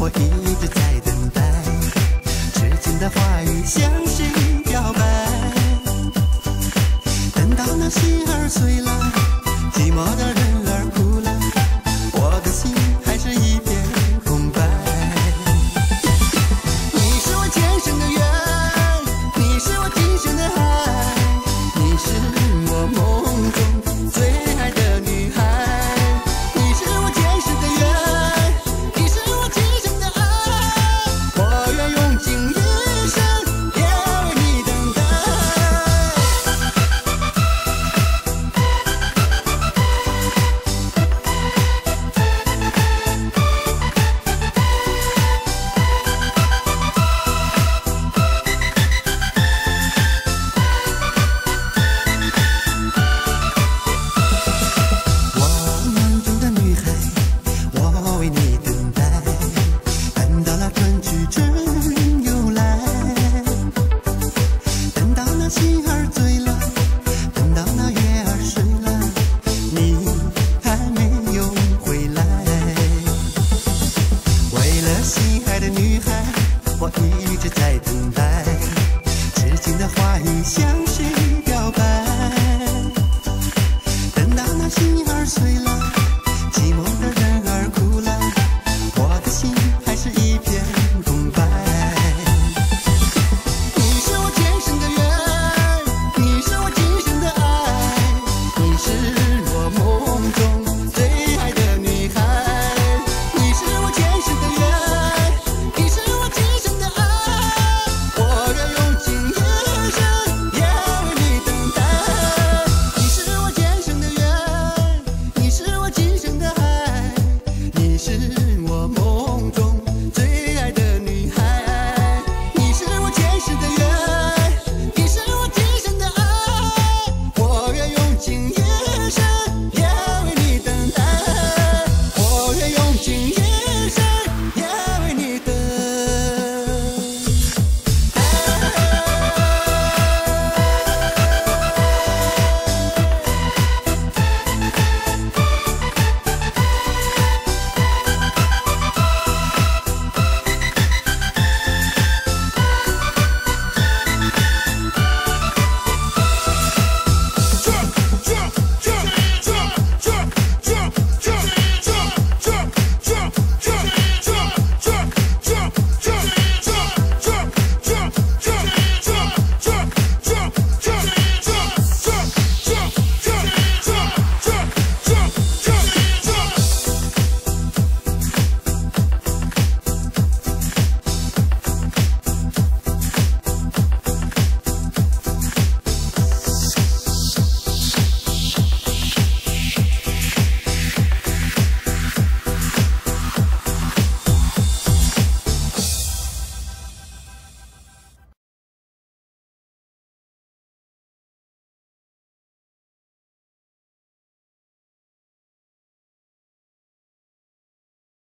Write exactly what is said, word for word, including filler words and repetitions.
我一直在等待，痴情的话语向谁表白？等到那心儿碎了，寂寞的人儿哭了，我的心还是一片空白。你是我前生的缘，你是我今生的爱，你是我梦中最爱的女孩。你是我前世的缘，你是我今生的爱，我愿用尽一生也为你等待。我梦中的女孩，我为你等待，等到了春去春又来，等到那心儿醉了，等到那月儿睡了，你还没有回来。为了心爱的女孩，我一直在等待，痴情的话语向谁表白？